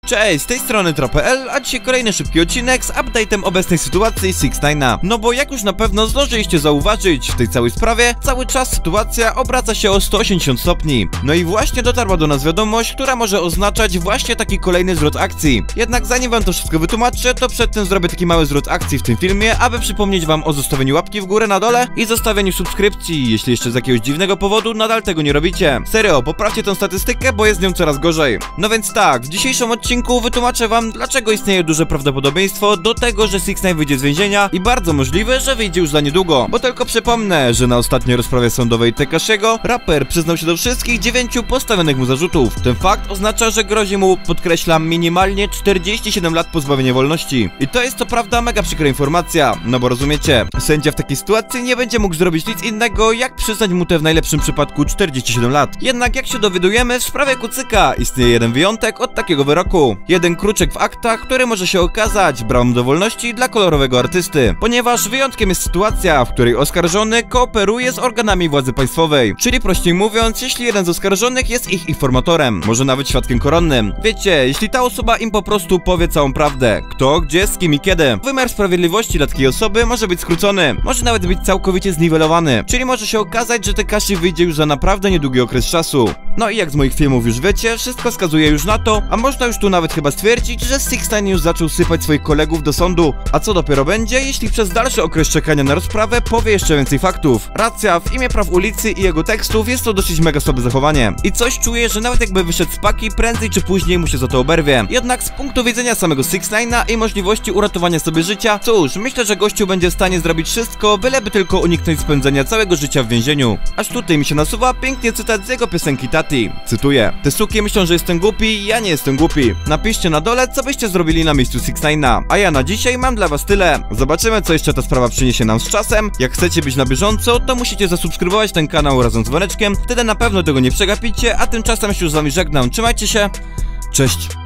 Cześć, z tej strony Tra.pl, a dzisiaj kolejny szybki odcinek z update'em obecnej sytuacji 6ix9ina. No bo jak już na pewno zdążyliście zauważyć, w tej całej sprawie cały czas sytuacja obraca się o 180 stopni. No i właśnie dotarła do nas wiadomość, która może oznaczać właśnie taki kolejny zwrot akcji. Jednak zanim wam to wszystko wytłumaczę, to przed tym zrobię taki mały zwrot akcji w tym filmie, aby przypomnieć wam o zostawieniu łapki w górę na dole i zostawieniu subskrypcji, jeśli jeszcze z jakiegoś dziwnego powodu nadal tego nie robicie. Serio, poprawcie tę statystykę, bo jest z nią coraz gorzej. No więc tak, w dzisiejszym odcinku wytłumaczę wam, dlaczego istnieje duże prawdopodobieństwo do tego, że 6ix9ine wyjdzie z więzienia i bardzo możliwe, że wyjdzie już za niedługo. Bo tylko przypomnę, że na ostatniej rozprawie sądowej Tekashiego raper przyznał się do wszystkich 9 postawionych mu zarzutów. Ten fakt oznacza, że grozi mu, podkreślam, minimalnie 47 lat pozbawienia wolności. I to jest co prawda mega przykra informacja, no bo rozumiecie, sędzia w takiej sytuacji nie będzie mógł zrobić nic innego, jak przyznać mu te w najlepszym przypadku 47 lat. Jednak jak się dowiadujemy, w sprawie Kucyka istnieje jeden wyjątek od takiego wyroku. Jeden kruczek w aktach, który może się okazać bramą do wolności dla kolorowego artysty. Ponieważ wyjątkiem jest sytuacja, w której oskarżony kooperuje z organami władzy państwowej. Czyli prościej mówiąc, jeśli jeden z oskarżonych jest ich informatorem, może nawet świadkiem koronnym. Wiecie, jeśli ta osoba im po prostu powie całą prawdę. Kto, gdzie, z kim i kiedy. Wymiar sprawiedliwości dla takiej osoby może być skrócony. Może nawet być całkowicie zniwelowany. Czyli może się okazać, że Tekashi wyjdzie już za naprawdę niedługi okres czasu. No i jak z moich filmów już wiecie, wszystko wskazuje już na to, a można już tu nawet chyba stwierdzić, że 6ix9ine już zaczął sypać swoich kolegów do sądu. A co dopiero będzie, jeśli przez dalszy okres czekania na rozprawę powie jeszcze więcej faktów. Racja, w imię praw ulicy i jego tekstów jest to dosyć mega słabe zachowanie. I coś czuję, że nawet jakby wyszedł z paki, prędzej czy później mu się za to oberwie. Jednak z punktu widzenia samego 6ix9ina i możliwości uratowania sobie życia, cóż, myślę, że gościu będzie w stanie zrobić wszystko, byleby tylko uniknąć spędzenia całego życia w więzieniu. Aż tutaj mi się nasuwa pięknie cytat z jego piosenki Tati. Cytuję: te suki myślą, że jestem głupi, ja nie jestem głupi. Napiszcie na dole, co byście zrobili na miejscu 6ix9ina. A ja na dzisiaj mam dla was tyle. Zobaczymy, co jeszcze ta sprawa przyniesie nam z czasem. Jak chcecie być na bieżąco, to musicie zasubskrybować ten kanał razem z dzwoneczkiem. Wtedy na pewno tego nie przegapicie, a tymczasem się już z wami żegnam. Trzymajcie się. Cześć.